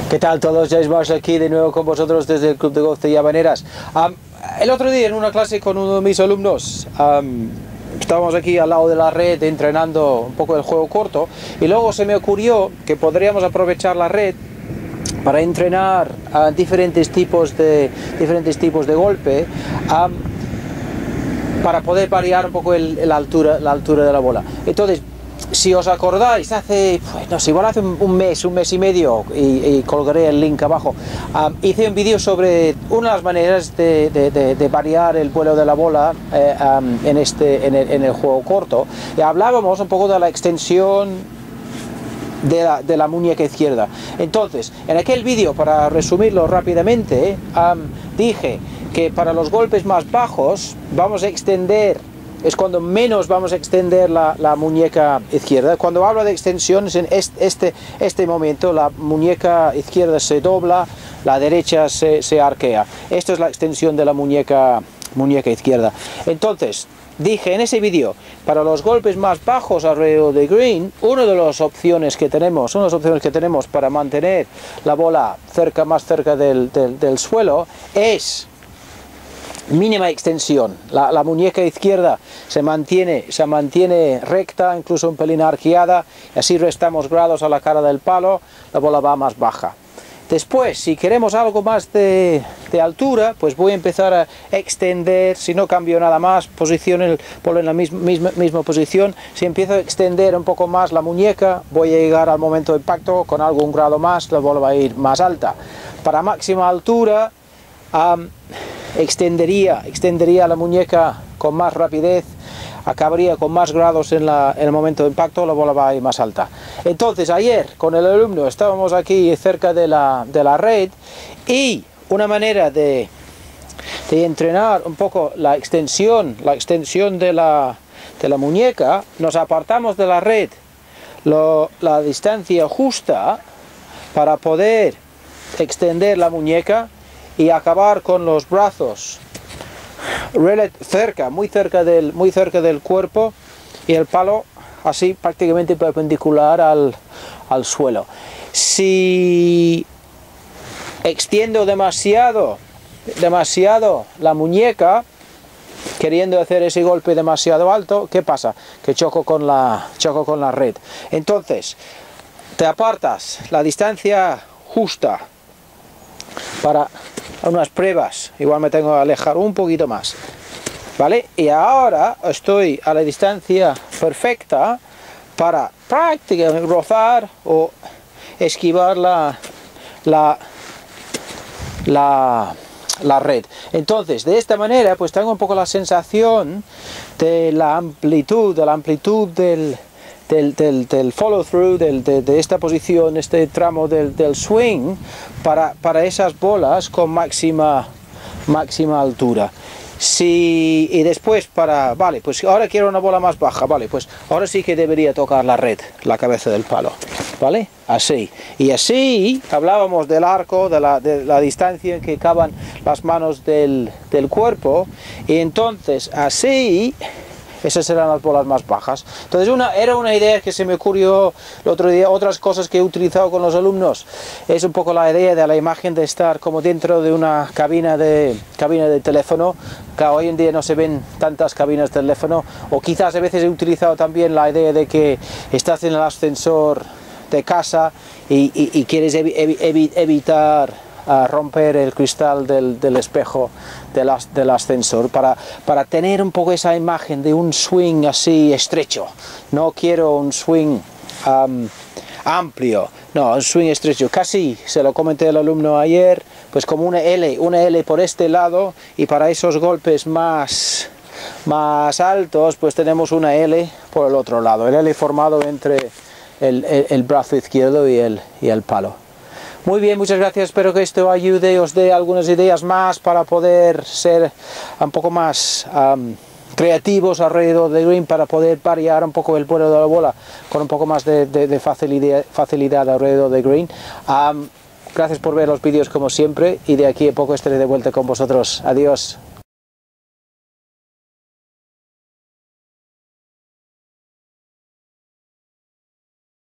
¿Qué tal todos? James Marsh aquí de nuevo con vosotros desde el Club de Golf de Llavaneras. El otro día en una clase con uno de mis alumnos estábamos aquí al lado de la red entrenando un poco el juego corto y luego se me ocurrió que podríamos aprovechar la red para entrenar diferentes tipos de golpe para poder variar un poco la altura de la bola. Entonces, si os acordáis, hace, pues, no sé, igual hace un mes y medio, y colgaré el link abajo, hice un vídeo sobre una de las maneras de variar el vuelo de la bola en el juego corto, y hablábamos un poco de la extensión de la muñeca izquierda. Entonces, en aquel vídeo, para resumirlo rápidamente, dije que para los golpes más bajos vamos a extender, es cuando menos vamos a extender la muñeca izquierda. Cuando hablo de extensiones, en este momento la muñeca izquierda se dobla, la derecha se arquea. Esto es la extensión de la muñeca izquierda. Entonces, dije en ese vídeo, para los golpes más bajos alrededor de green, una de las opciones que tenemos para mantener la bola más cerca del suelo es mínima extensión. La muñeca izquierda se mantiene recta, incluso un pelín arqueada, y así restamos grados a la cara del palo, la bola va más baja. Después, si queremos algo más de altura, pues voy a empezar a extender, si no cambio nada más, ponlo en la misma posición. Si empiezo a extender un poco más la muñeca, voy a llegar al momento de impacto con algún grado más, la bola va a ir más alta. Para máxima altura, extendería la muñeca con más rapidez, acabaría con más grados en el momento de impacto, la bola va a ir más alta. Entonces, ayer con el alumno estábamos aquí cerca de la red, y una manera de entrenar un poco la extensión de la muñeca, nos apartamos de la red la distancia justa para poder extender la muñeca y acabar con los brazos muy cerca del cuerpo, y el palo así prácticamente perpendicular al suelo. Si extiendo demasiado la muñeca, queriendo hacer ese golpe demasiado alto, ¿qué pasa? Que choco con la red. Entonces, te apartas la distancia justa para unas pruebas, igual me tengo que alejar un poquito más, ¿vale? Y ahora estoy a la distancia perfecta para prácticamente rozar o esquivar la red. Entonces, de esta manera, pues tengo un poco la sensación de la amplitud del follow through, de esta posición, este tramo del swing, para esas bolas con máxima altura. Y después vale, pues ahora quiero una bola más baja, vale, pues ahora sí que debería tocar la red, la cabeza del palo, ¿vale? Así. Y así hablábamos del arco, de la distancia en que caban las manos del cuerpo, y entonces así esas serán las bolas más bajas. Entonces era una idea que se me ocurrió el otro día. Otras cosas que he utilizado con los alumnos es un poco la idea de la imagen de estar como dentro de una cabina de teléfono, que hoy en día no se ven tantas cabinas de teléfono, o quizás a veces he utilizado también la idea de que estás en el ascensor de casa y quieres evitar romper el cristal del espejo del ascensor, para tener un poco esa imagen de un swing así estrecho. No quiero un swing amplio, no, un swing estrecho. Casi se lo comenté al alumno ayer, pues como una L por este lado, y para esos golpes más altos pues tenemos una L por el otro lado, el L formado entre el brazo izquierdo y el palo. Muy bien, muchas gracias, espero que esto ayude, os dé algunas ideas más para poder ser un poco más creativos alrededor de green, para poder variar un poco el vuelo de la bola con un poco más de facilidad alrededor de green. Gracias por ver los vídeos como siempre, y de aquí a poco estaré de vuelta con vosotros. Adiós.